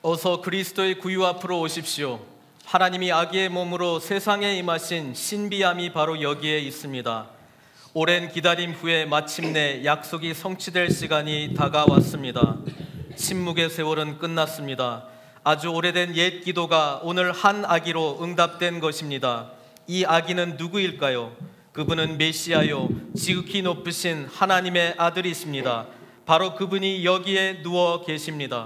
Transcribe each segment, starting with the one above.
어서 그리스도의 구유 앞으로 오십시오. 하나님이 아기의 몸으로 세상에 임하신 신비함이 바로 여기에 있습니다. 오랜 기다림 후에 마침내 약속이 성취될 시간이 다가왔습니다. 침묵의 세월은 끝났습니다. 아주 오래된 옛 기도가 오늘 한 아기로 응답된 것입니다. 이 아기는 누구일까요? 그분은 메시아요, 지극히 높으신 하나님의 아들이십니다. 바로 그분이 여기에 누워 계십니다.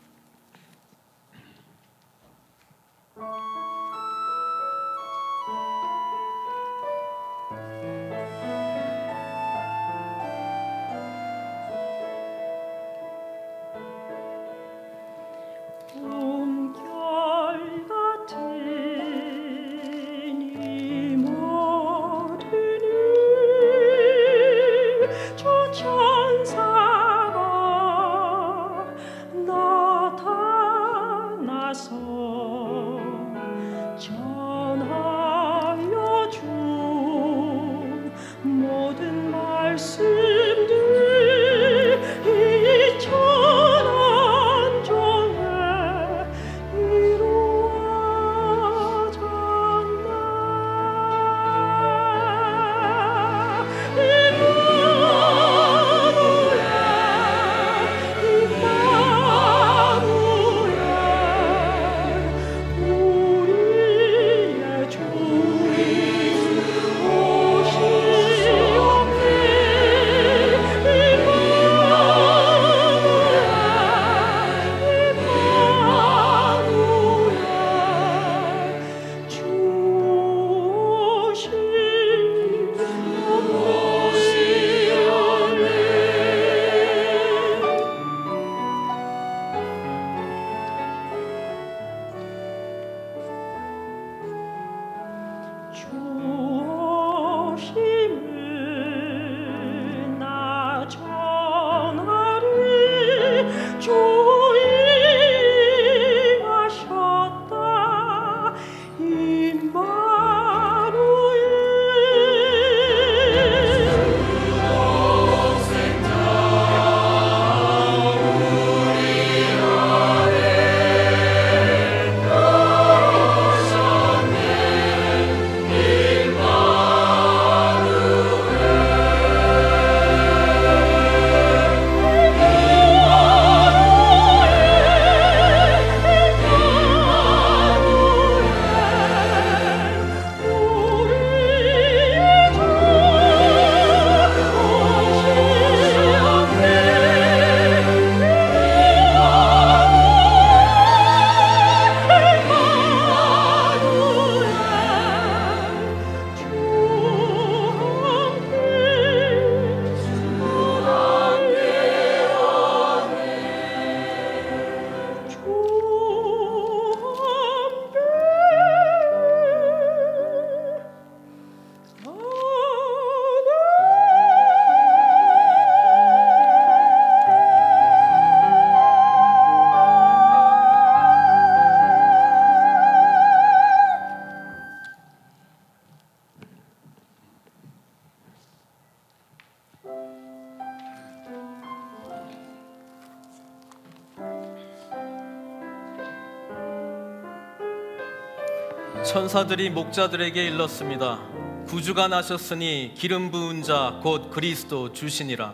천사들이 목자들에게 일렀습니다. 구주가 나셨으니 기름 부은 자 곧 그리스도 주시니라.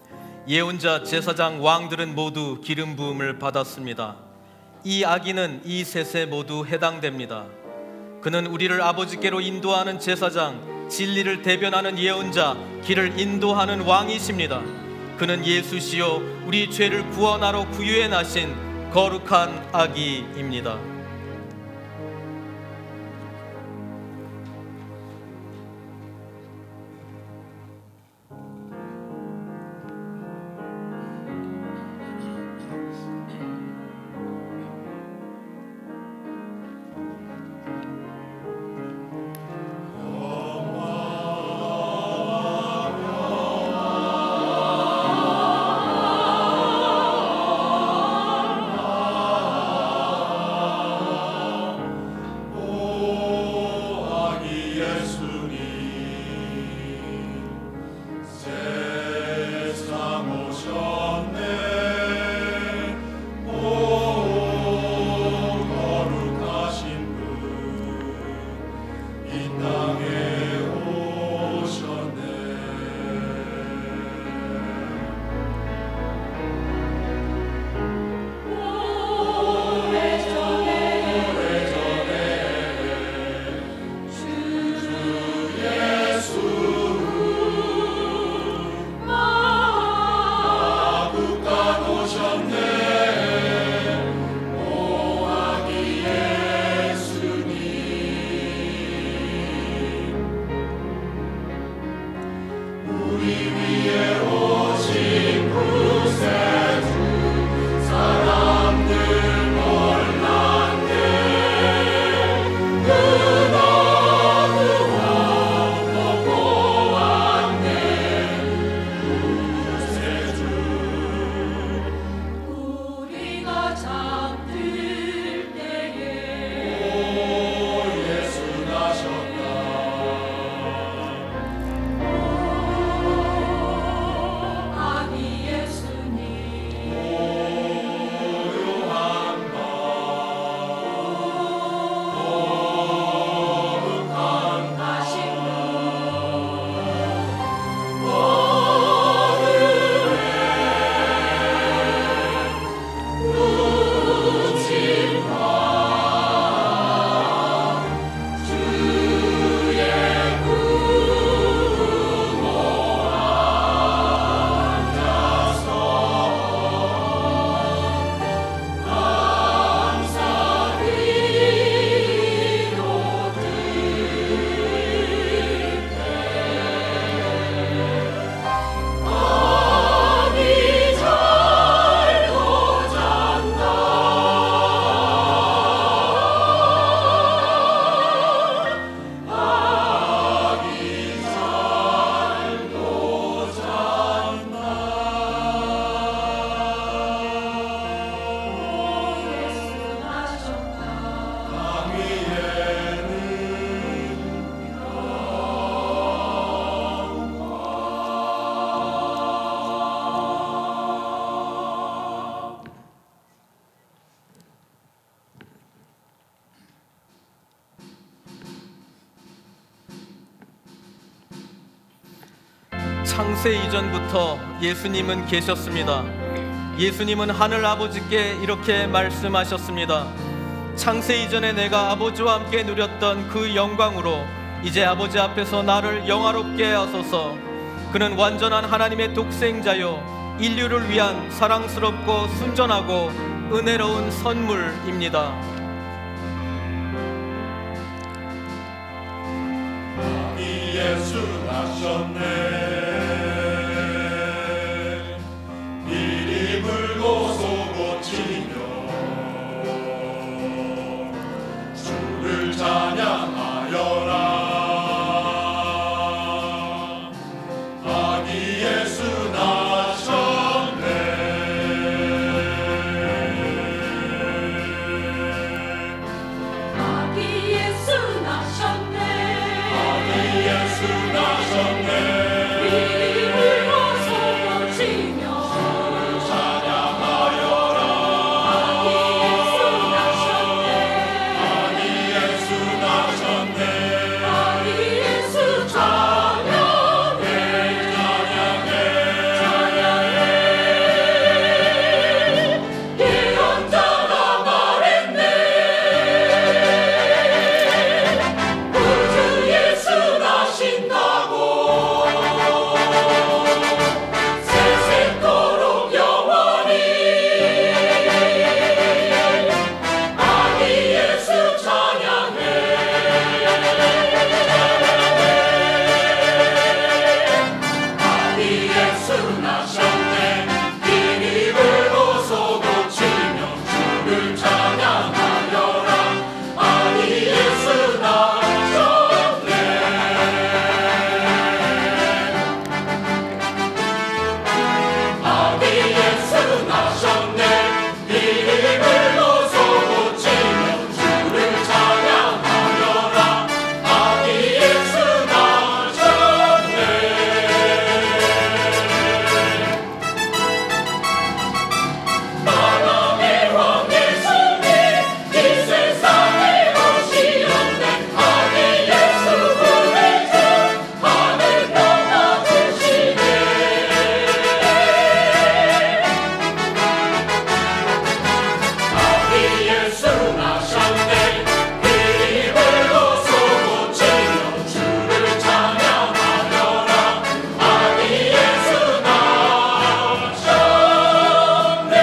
예언자, 제사장, 왕들은 모두 기름 부음을 받았습니다. 이 아기는 이 셋에 모두 해당됩니다. 그는 우리를 아버지께로 인도하는 제사장, 진리를 대변하는 예언자, 길을 인도하는 왕이십니다. 그는 예수시요 우리 죄를 구원하러 구유에 나신 거룩한 아기입니다. 창세 이전부터 예수님은 계셨습니다. 예수님은 하늘 아버지께 이렇게 말씀하셨습니다. 창세 이전에 내가 아버지와 함께 누렸던 그 영광으로 이제 아버지 앞에서 나를 영화롭게 하소서. 그는 완전한 하나님의 독생자요 인류를 위한 사랑스럽고 순전하고 은혜로운 선물입니다. 예수 나셨네. 이리 불고소 고치며 주를 찬양하여라. 아기 예수 나셨네. 아기 예수 나셨네. 예수 나셨네. 이리 불고소 고치며 찬양하여라. 아기 예수 나셨네. 아기 예수 나셨네. 아기 예수 찬양해 찬양해. 예언자가 말했네. 구주 예수 나신다고 세세토록 영원히 아기 예수 찬양해 아기 예수 나셨네. 이리 불고소 고치며 주를 찬양하여라. 아기 예수 나셨네. 아기 예수 나셨네. 이리 불고소 고치며 주를 찬양하여라. 아기 예수 나셨네. 만왕의 왕 예수님 이 세상에 오시었네. 아기 예수 구해주 하늘 평화 주시네. 아기 예수 나셨네. 이리 불고소 고치며 주를 찬양하여라. 아기 예수 나셨네.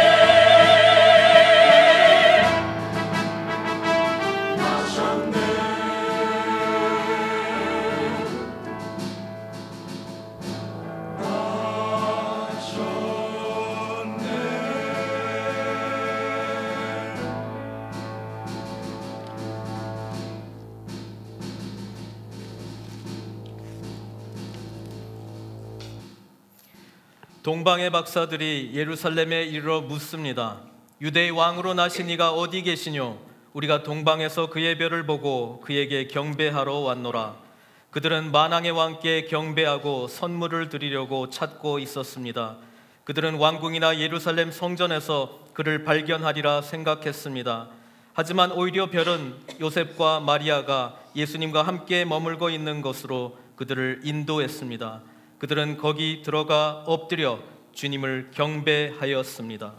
동방의 박사들이 예루살렘에 이르러 묻습니다. 유대의 왕으로 나신 이가 어디 계시뇨? 우리가 동방에서 그의 별을 보고 그에게 경배하러 왔노라. 그들은 만왕의 왕께 경배하고 선물을 드리려고 찾고 있었습니다. 그들은 왕궁이나 예루살렘 성전에서 그를 발견하리라 생각했습니다. 하지만 오히려 별은 요셉과 마리아가 예수님과 함께 머물고 있는 것으로 그들을 인도했습니다. 그들은 거기 들어가 엎드려 주님을 경배하였습니다.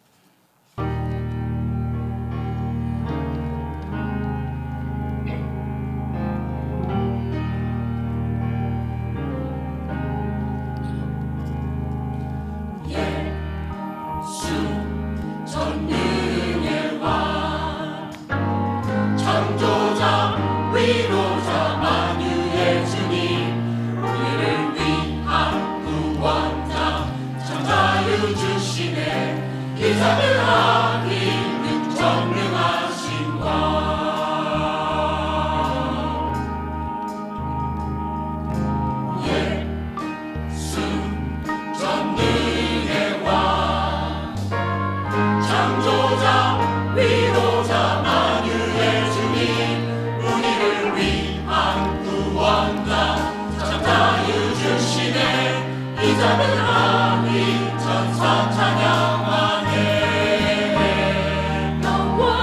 전능의 왕 창조자 위로자 만유의 주님 우리를 위한 구원자 천자유 주시네. 기자들하기 전능하신 왕 예수 전능의 왕 창조자 위로자 만유의 주님 우리를 위한 구원자 천자유 주시네. 이자들하니 천사 찬양하네. 영원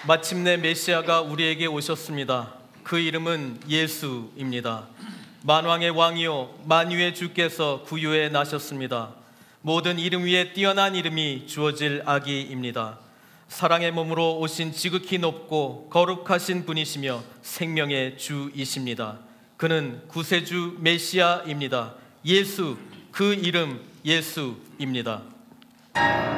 마침내 메시아가 우리에게 오셨습니다. 그 이름은 예수입니다. 만왕의 왕이요 만유의 주께서 구유에 나셨습니다. 모든 이름 위에 뛰어난 이름이 주어질 아기입니다. 사랑의 몸으로 오신 지극히 높고 거룩하신 분이시며 생명의 주이십니다. 그는 구세주 메시아입니다. 예수, 그 이름 예수입니다.